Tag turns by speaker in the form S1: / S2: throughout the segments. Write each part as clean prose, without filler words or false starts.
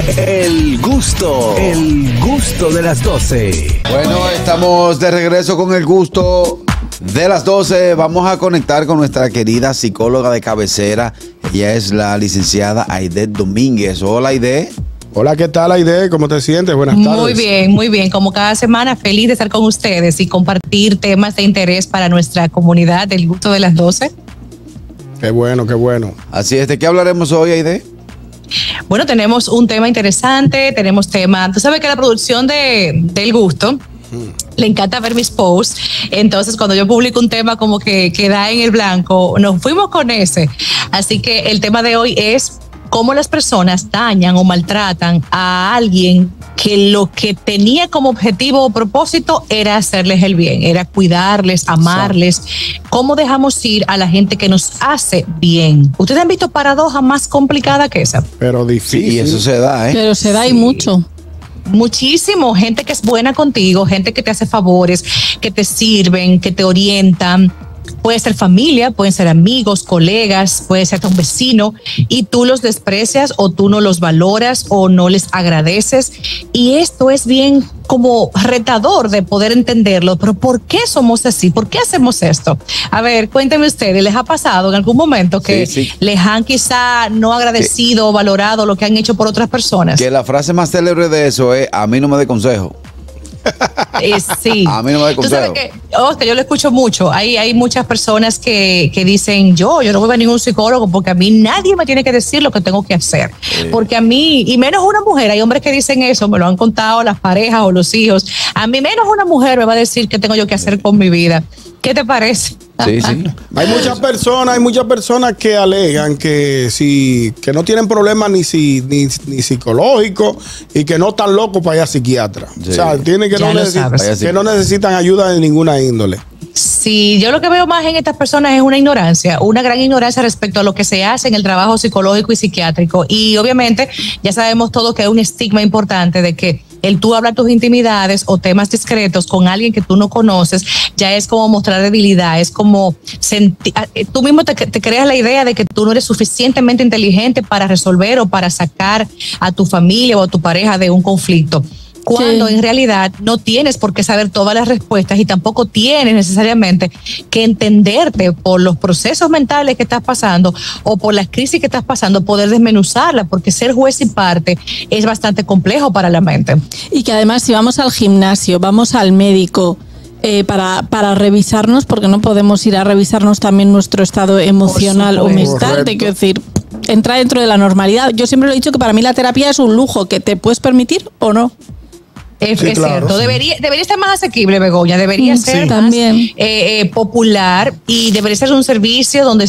S1: El gusto de las 12.
S2: Bueno, estamos de regreso con el gusto de las 12. Vamos a conectar con nuestra querida psicóloga de cabecera. Ella es la licenciada Aide Domínguez. Hola, Aide.
S3: Hola, ¿qué tal, Aide? ¿Cómo te sientes? Buenas tardes.
S4: Muy bien, muy bien. Como cada semana, feliz de estar con ustedes y compartir temas de interés para nuestra comunidad del gusto de las 12.
S3: Qué bueno, qué bueno.
S2: Así es, ¿de qué hablaremos hoy, Aide?
S4: Bueno, tenemos un tema interesante, tenemos tema, tú sabes que la producción del gusto le encanta ver mis posts, entonces cuando yo publico un tema como que queda en el blanco, nos fuimos con ese, así que el tema de hoy es cómo las personas dañan o maltratan a alguien que lo que tenía como objetivo o propósito era hacerles el bien, era cuidarles, amarles. ¿Cómo dejamos ir a la gente que nos hace bien? ¿Ustedes han visto paradoja más complicada que esa?
S3: Pero difícil.
S2: Sí, y eso se da, ¿eh?
S5: Pero se da y mucho.
S4: Muchísimo, gente que es buena contigo, gente que te hace favores, que te sirven, que te orientan. Puede ser familia, pueden ser amigos, colegas, puede ser un vecino y tú los desprecias o tú no los valoras o no les agradeces. Y esto es bien como retador de poder entenderlo, pero ¿por qué somos así? ¿Por qué hacemos esto? A ver, cuéntenme ustedes, ¿les ha pasado en algún momento que les han quizá no agradecido o valorado lo que han hecho por otras personas?
S2: Que la frase más célebre de eso es: a mí no me dé consejo.
S4: Sí.
S2: A mí no me da consejo.
S4: Tú sabes que, Oscar, yo lo escucho mucho. Hay muchas personas que dicen, yo no voy a ningún psicólogo porque a mí nadie me tiene que decir lo que tengo que hacer. Sí. Porque a mí, y menos una mujer, hay hombres que dicen eso, me lo han contado las parejas o los hijos. A mí menos una mujer me va a decir qué tengo yo que hacer con mi vida. ¿Qué te parece?
S2: Sí, sí.
S3: Hay muchas personas que alegan que no tienen problemas ni psicológicos y que no están locos para ir a psiquiatra. Sí. O sea, tienen que no necesitan ayuda de ninguna índole.
S4: Sí, yo lo que veo más en estas personas es una ignorancia, una gran ignorancia respecto a lo que se hace en el trabajo psicológico y psiquiátrico. Y obviamente ya sabemos todos que hay un estigma importante de que el tú hablar tus intimidades o temas discretos con alguien que tú no conoces ya es como mostrar debilidad, es como tú mismo te creas la idea de que tú no eres suficientemente inteligente para resolver o para sacar a tu familia o a tu pareja de un conflicto. Cuando en realidad no tienes por qué saber todas las respuestas y tampoco tienes necesariamente que entenderte por los procesos mentales que estás pasando o por las crisis que estás pasando, poder desmenuzarla, porque ser juez y parte es bastante complejo para la mente.
S5: Y que además si vamos al gimnasio, vamos al médico para revisarnos, porque no podemos ir a revisarnos también nuestro estado emocional o mental, quiero decir, entra dentro de la normalidad. Yo siempre lo he dicho que para mí la terapia es un lujo que te puedes permitir o no.
S4: Es cierto, debería estar más asequible, Begoña, debería ser más popular y debería ser un servicio donde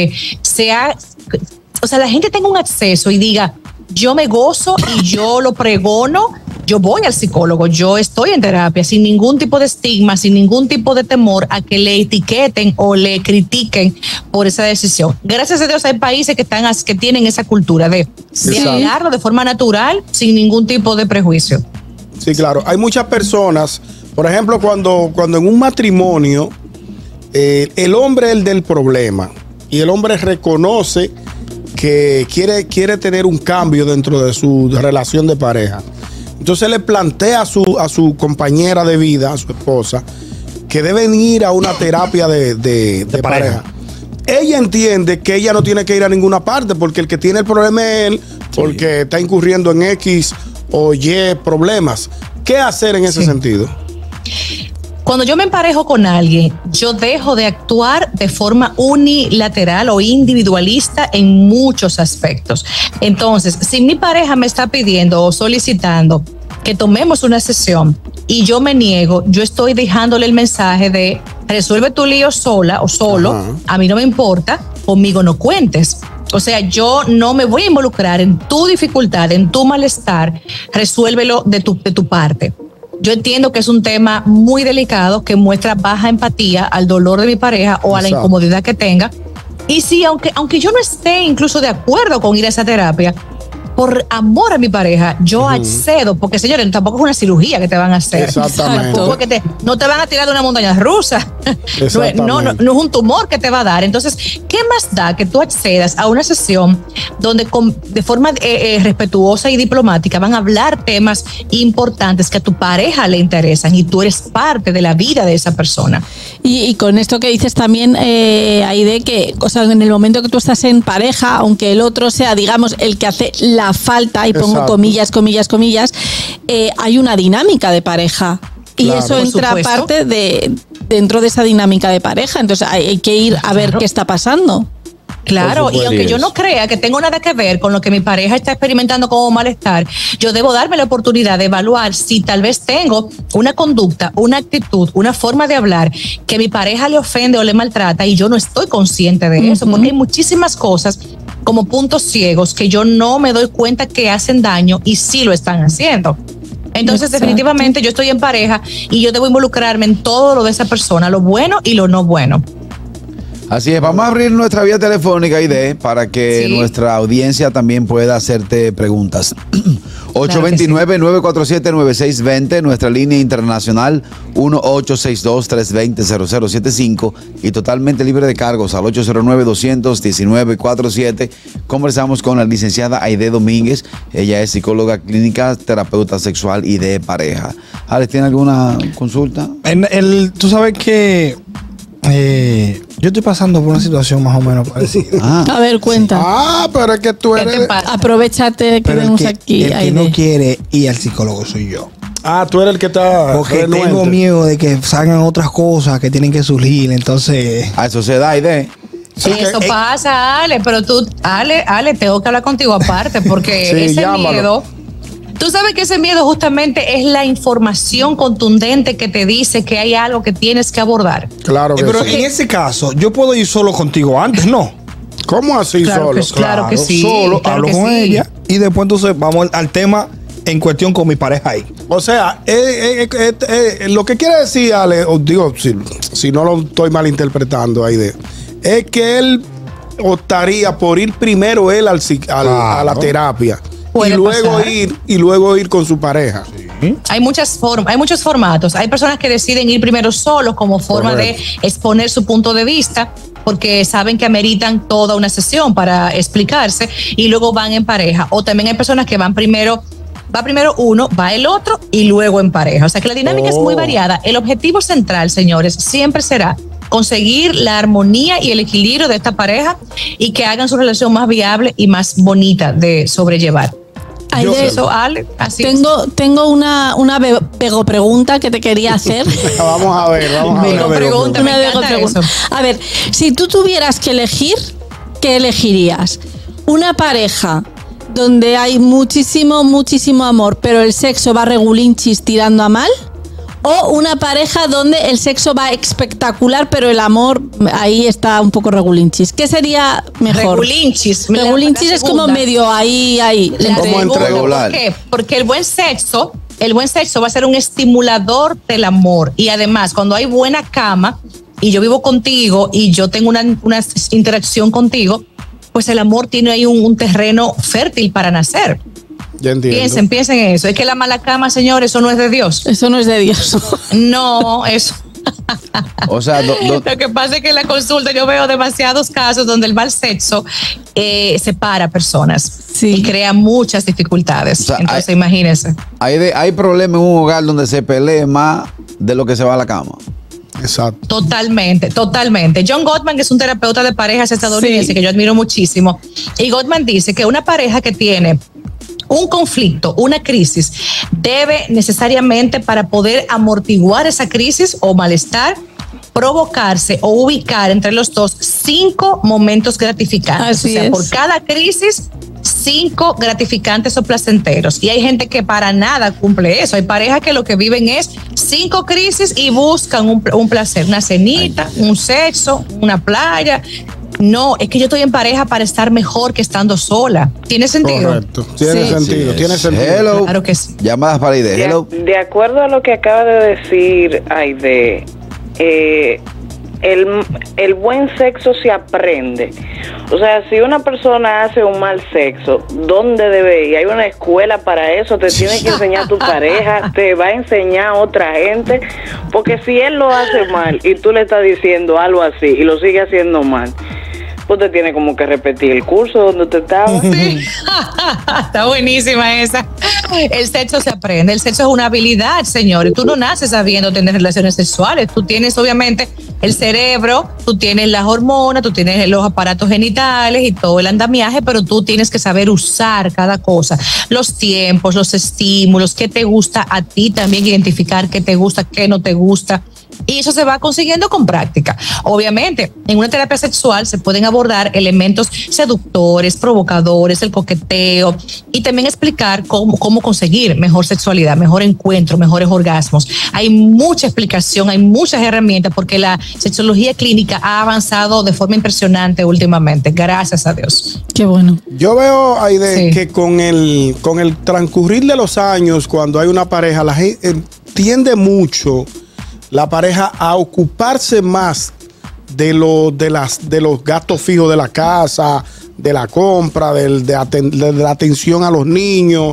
S4: la gente tenga un acceso y diga, yo me gozo y yo lo pregono, yo voy al psicólogo, yo estoy en terapia sin ningún tipo de estigma, sin ningún tipo de temor a que le etiqueten o le critiquen por esa decisión. Gracias a Dios hay países que tienen esa cultura de hablarlo de forma natural sin ningún tipo de prejuicio.
S3: Sí, claro. Hay muchas personas, por ejemplo, cuando en un matrimonio el hombre es el del problema y el hombre reconoce que quiere tener un cambio dentro de su relación de pareja. Entonces le plantea a su compañera de vida, a su esposa, que deben ir a una terapia de pareja. Ella entiende que ella no tiene que ir a ninguna parte porque el que tiene el problema es él, porque está incurriendo en X o Y problemas. ¿Qué hacer en ese sentido?
S4: Cuando yo me emparejo con alguien, yo dejo de actuar de forma unilateral o individualista en muchos aspectos. Entonces, si mi pareja me está pidiendo o solicitando que tomemos una sesión y yo me niego, yo estoy dejándole el mensaje de resuelve tu lío sola o solo, a mí no me importa, conmigo no cuentes. O sea, yo no me voy a involucrar en tu dificultad, en tu malestar, resuélvelo de tu parte. Yo entiendo que es un tema muy delicado que muestra baja empatía al dolor de mi pareja o a la incomodidad que tenga. Y sí, aunque yo no esté incluso de acuerdo con ir a esa terapia, por amor a mi pareja, yo accedo, porque señores, tampoco es una cirugía que te van a hacer.
S3: Exactamente.
S4: Porque no te van a tirar de una montaña rusa. No es un tumor que te va a dar. Entonces, ¿qué más da que tú accedas a una sesión donde de forma respetuosa y diplomática van a hablar temas importantes que a tu pareja le interesan y tú eres parte de la vida de esa persona?
S5: Y con esto que dices también, Aide, que, o sea, en el momento que tú estás en pareja, aunque el otro sea, digamos, el que hace la falta, y pongo comillas, hay una dinámica de pareja. Y claro, eso entra parte dentro de esa dinámica de pareja. Entonces hay que ir a ver qué está pasando.
S4: Claro, y aunque yo no crea que tengo nada que ver con lo que mi pareja está experimentando como malestar, yo debo darme la oportunidad de evaluar si tal vez tengo una conducta, una actitud, una forma de hablar que mi pareja le ofende o le maltrata y yo no estoy consciente de eso, porque hay muchísimas cosas como puntos ciegos que yo no me doy cuenta que hacen daño y sí lo están haciendo. Entonces, definitivamente yo estoy en pareja y yo debo involucrarme en todo lo de esa persona, lo bueno y lo no bueno.
S2: Así es, vamos a abrir nuestra vía telefónica, Aide, para que nuestra audiencia también pueda hacerte preguntas. 829-947-9620, nuestra línea internacional 1-862-320-0075 y totalmente libre de cargos al 809-219-47. Conversamos con la licenciada Aide Domínguez, ella es psicóloga clínica, terapeuta sexual y de pareja. Alex, ¿tiene alguna consulta?
S6: Tú sabes que yo estoy pasando por una situación más o menos parecida.
S5: A ver, cuenta.
S3: Pero es que tú eres...
S5: Aprovechate que tenemos aquí.
S6: El que no quiere ir al psicólogo soy yo.
S3: Tú eres el que está...
S6: Porque tengo miedo de que salgan otras cosas que tienen que surgir, entonces...
S2: A eso se da, Aide.
S4: Sí, eso pasa, Ale, pero tú, Ale, tengo que hablar contigo aparte, porque ese miedo... Tú sabes que ese miedo justamente es la información contundente que te dice que hay algo que tienes que abordar.
S3: Claro que
S6: pero en ese caso, yo puedo ir solo contigo antes, ¿no?
S3: ¿Cómo así solo?
S4: Claro que sí.
S6: Solo hablo con ella y después entonces vamos al tema en cuestión con mi pareja ahí.
S3: O sea, lo que quiere decir, Ale, digo, si no lo estoy malinterpretando, Aide, es que él optaría por ir primero él a la terapia. Y luego ir con su pareja. Sí.
S4: Hay muchos formatos. Hay personas que deciden ir primero solos como forma de exponer su punto de vista, porque saben que ameritan toda una sesión para explicarse y luego van en pareja. O también hay personas que va primero uno, va el otro y luego en pareja. O sea que la dinámica es muy variada. El objetivo central, señores, siempre será conseguir la armonía y el equilibrio de esta pareja y que hagan su relación más viable y más bonita de sobrellevar.
S5: Tengo una pego pregunta que te quería hacer.
S3: Vamos a ver.
S5: A ver, si tú tuvieras que elegir, ¿qué elegirías? ¿Una pareja donde hay muchísimo amor, pero el sexo va regulinchis tirando a mal? ¿O una pareja donde el sexo va espectacular, pero el amor ahí está un poco regulinchis? ¿Qué sería mejor?
S4: Regulinchis
S5: es como medio ahí.
S2: Como entre regular.
S4: ¿Por qué? Porque el buen sexo va a ser un estimulador del amor. Y además, cuando hay buena cama y yo vivo contigo y yo tengo una interacción contigo, pues el amor tiene ahí un terreno fértil para nacer.
S3: Ya entiendo.
S4: Piensen en eso. Es que la mala cama, señores, eso no es de Dios.
S5: Eso no es de Dios.
S4: No, eso.
S2: O sea,
S4: lo que pasa es que en la consulta yo veo demasiados casos donde el mal sexo separa personas y crea muchas dificultades. O sea, entonces, imagínense.
S2: Hay problemas en un hogar donde se pelee más de lo que se va a la cama.
S3: Exacto.
S4: Totalmente. John Gottman, que es un terapeuta de parejas estadounidense que yo admiro muchísimo, y Gottman dice que una pareja que tiene un conflicto, una crisis, debe necesariamente, para poder amortiguar esa crisis o malestar, provocarse o ubicar entre los dos 5 momentos gratificantes. Por cada crisis, 5 gratificantes o placenteros. Y hay gente que para nada cumple eso. Hay parejas que lo que viven es 5 crisis y buscan un placer, una cenita, un sexo, una playa. No, es que yo estoy en pareja para estar mejor que estando sola. ¿Tiene sentido?
S3: Correcto. Tiene sentido.
S2: Hello.
S4: Claro que sí.
S2: Llamadas para Aide. Hello.
S7: De acuerdo a lo que acaba de decir Aide, el buen sexo se aprende. O sea, si una persona hace un mal sexo, ¿dónde debe ir? Hay una escuela para eso, te tiene que enseñar tu pareja, te va a enseñar otra gente, porque si él lo hace mal y tú le estás diciendo algo así y lo sigue haciendo mal, usted tiene como que repetir el curso donde usted estaba.
S4: Sí. Está buenísima esa. El sexo se aprende. El sexo es una habilidad, señor. Y tú no naces sabiendo tener relaciones sexuales. Tú tienes, obviamente, el cerebro, tú tienes las hormonas, tú tienes los aparatos genitales y todo el andamiaje, pero tú tienes que saber usar cada cosa. Los tiempos, los estímulos, qué te gusta a ti, también identificar qué te gusta, qué no te gusta. Y eso se va consiguiendo con práctica. Obviamente, en una terapia sexual se pueden abordar elementos seductores, provocadores, el coqueteo y también explicar cómo conseguir mejor sexualidad, mejor encuentro, mejores orgasmos. Hay mucha explicación, hay muchas herramientas porque la sexología clínica ha avanzado de forma impresionante últimamente, gracias a Dios.
S5: Qué bueno.
S3: Yo veo, Aide, que con el transcurrir de los años, cuando hay una pareja, la gente tiende mucho la pareja a ocuparse más de los gastos fijos de la casa, de la compra, de la atención a los niños,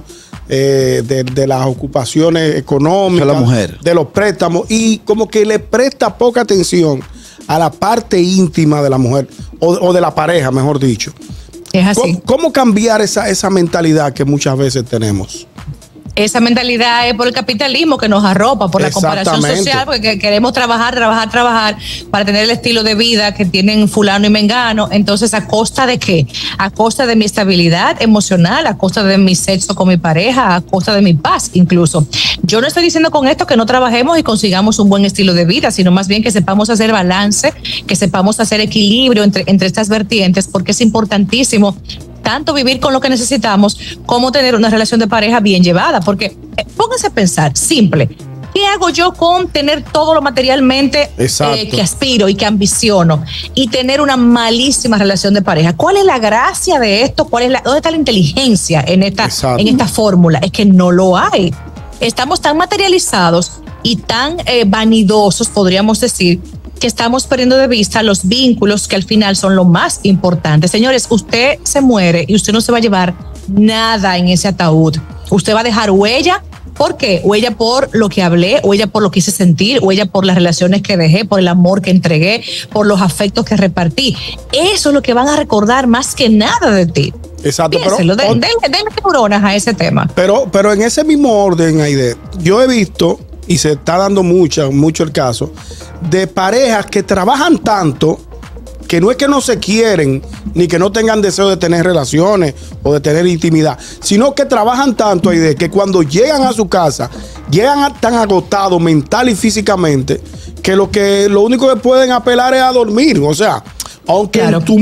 S3: de las ocupaciones económicas,
S2: de la mujer,
S3: de los préstamos, y como que le presta poca atención a la parte íntima de la mujer o de la pareja, mejor dicho.
S4: Es así.
S3: ¿Cómo cambiar esa mentalidad que muchas veces tenemos?
S4: Esa mentalidad es por el capitalismo que nos arropa, por la comparación social, porque queremos trabajar para tener el estilo de vida que tienen fulano y mengano. Entonces, ¿a costa de qué? A costa de mi estabilidad emocional, a costa de mi sexo con mi pareja, a costa de mi paz incluso. Yo no estoy diciendo con esto que no trabajemos y consigamos un buen estilo de vida, sino más bien que sepamos hacer balance, que sepamos hacer equilibrio entre estas vertientes, porque es importantísimo tanto vivir con lo que necesitamos como tener una relación de pareja bien llevada, porque pónganse a pensar, simple, ¿qué hago yo con tener todo lo materialmente que aspiro y que ambiciono y tener una malísima relación de pareja? ¿Cuál es la gracia de esto? ¿Dónde está la inteligencia en esta fórmula? Es que no lo hay. Estamos tan materializados y tan vanidosos, podríamos decir, que estamos perdiendo de vista los vínculos que al final son lo más importante. Señores, usted se muere y usted no se va a llevar nada en ese ataúd. Usted va a dejar huella. ¿Por qué? Huella por lo que hablé, huella por lo que hice sentir, huella por las relaciones que dejé, por el amor que entregué, por los afectos que repartí. Eso es lo que van a recordar más que nada de ti.
S3: Exacto.
S4: Piénselo, denle neuronas a ese tema.
S3: Pero en ese mismo orden, Aide, yo he visto, y se está dando mucho el caso, de parejas que trabajan tanto que no es que no se quieren ni que no tengan deseo de tener relaciones o de tener intimidad, sino que trabajan tanto ahí de que cuando llegan a su casa llegan tan agotados mental y físicamente que lo único que pueden apelar es a dormir. O sea, aunque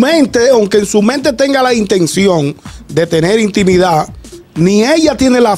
S3: en su mente tenga la intención de tener intimidad, ni ella tiene la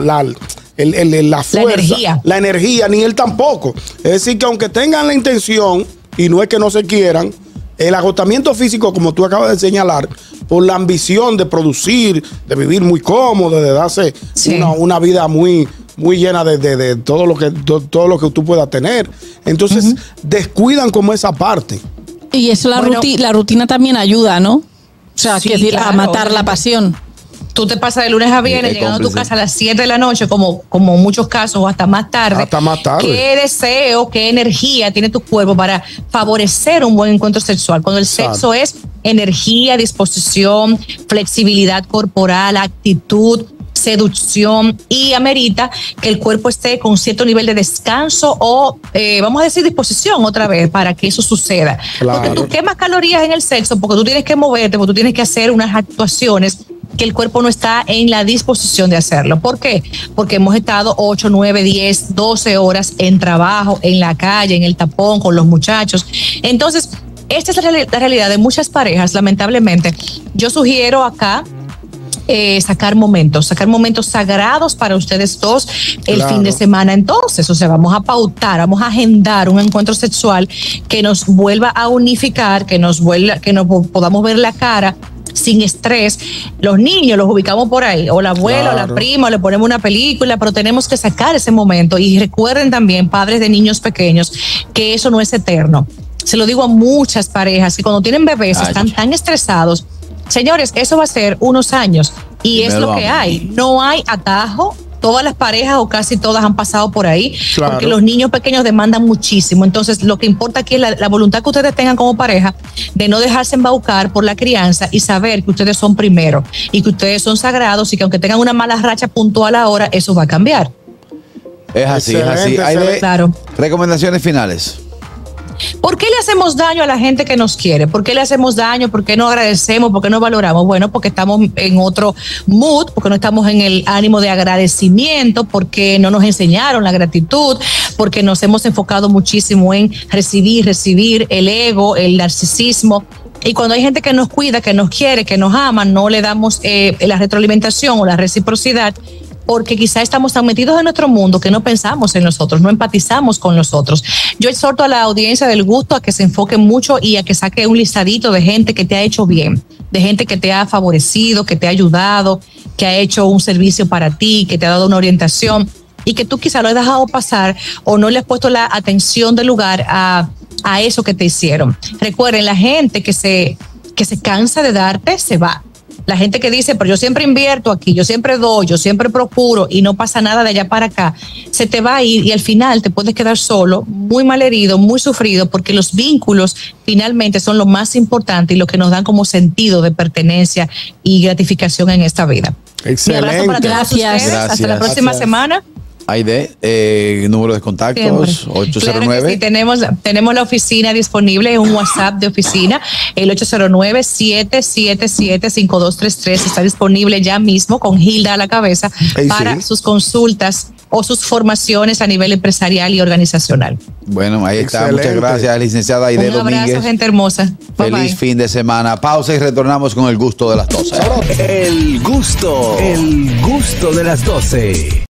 S3: fuerza, la energía, ni él tampoco. Es decir, que aunque tengan la intención, y no es que no se quieran, el agotamiento físico, como tú acabas de señalar, por la ambición de producir, de vivir muy cómodo, de darse una vida muy, muy llena de todo lo que tú puedas tener. Entonces, descuidan como esa parte.
S5: Y eso la rutina también ayuda, ¿no? O sea, a matar la pasión.
S4: Tú te pasas de lunes a viernes llegando a tu casa a las 7 de la noche, como muchos casos, o hasta más tarde. ¿Qué deseo, qué energía tiene tu cuerpo para favorecer un buen encuentro sexual? Cuando el sexo es energía, disposición, flexibilidad corporal, actitud, seducción, y amerita que el cuerpo esté con cierto nivel de descanso o, vamos a decir, disposición otra vez para que eso suceda. Claro. Porque tú quemas calorías en el sexo porque tú tienes que moverte, porque tú tienes que hacer unas actuaciones que el cuerpo no está en la disposición de hacerlo. ¿Por qué? Porque hemos estado 8, 9, 10, 12 horas en trabajo, en la calle, en el tapón, con los muchachos. Entonces, esta es la realidad de muchas parejas, lamentablemente. Yo sugiero acá sacar momentos sagrados para ustedes dos el fin de semana. Entonces, o sea, vamos a pautar, vamos a agendar un encuentro sexual que nos vuelva a unificar, que nos podamos ver la cara sin estrés. Los niños los ubicamos por ahí, o la abuela, o la prima, o le ponemos una película, pero tenemos que sacar ese momento. Y recuerden también, padres de niños pequeños, que eso no es eterno. se lo digo a muchas parejas que cuando tienen bebés están tan estresados. Señores, eso va a ser unos años y es lo que hay. No hay atajo. Todas las parejas o casi todas han pasado por ahí, porque los niños pequeños demandan muchísimo. Entonces, lo que importa aquí es la voluntad que ustedes tengan como pareja de no dejarse embaucar por la crianza y saber que ustedes son primero y que ustedes son sagrados y que aunque tengan una mala racha puntual ahora, eso va a cambiar.
S2: Es así, es así. Hay recomendaciones finales.
S4: ¿Por qué le hacemos daño a la gente que nos quiere? ¿Por qué le hacemos daño? ¿Por qué no agradecemos? ¿Por qué no valoramos? Bueno, porque estamos en otro mood, porque no estamos en el ánimo de agradecimiento, porque no nos enseñaron la gratitud, porque nos hemos enfocado muchísimo en recibir el ego, el narcisismo. Y cuando hay gente que nos cuida, que nos quiere, que nos ama, no le damos la retroalimentación o la reciprocidad, porque quizá estamos tan metidos en nuestro mundo que no pensamos en nosotros, no empatizamos con nosotros. Yo exhorto a la audiencia del gusto a que se enfoque mucho y a que saque un listadito de gente que te ha hecho bien, de gente que te ha favorecido, que te ha ayudado, que ha hecho un servicio para ti, que te ha dado una orientación y que tú quizá lo has dejado pasar o no le has puesto la atención del lugar a eso que te hicieron. Recuerden, la gente que se cansa de darte se va. La gente que dice, pero yo siempre invierto aquí, yo siempre doy, yo siempre procuro y no pasa nada de allá para acá, se te va a ir y al final te puedes quedar solo, muy malherido, muy sufrido, porque los vínculos finalmente son lo más importante y lo que nos dan como sentido de pertenencia y gratificación en esta vida.
S3: Excelente.
S4: Un abrazo para todos ustedes. Hasta la próxima semana.
S2: Aide, número de contactos, siempre. 809.
S4: Claro que sí, tenemos la oficina disponible, un WhatsApp de oficina, el 809-777-5233. Está disponible ya mismo con Hilda a la cabeza para sus consultas o sus formaciones a nivel empresarial y organizacional.
S2: Bueno, ahí está. Muchas gracias, licenciada Aide Domínguez.
S4: Un abrazo, gente hermosa.
S2: Feliz fin de semana. Pausa y retornamos con el gusto de las 12.
S1: El gusto de las 12.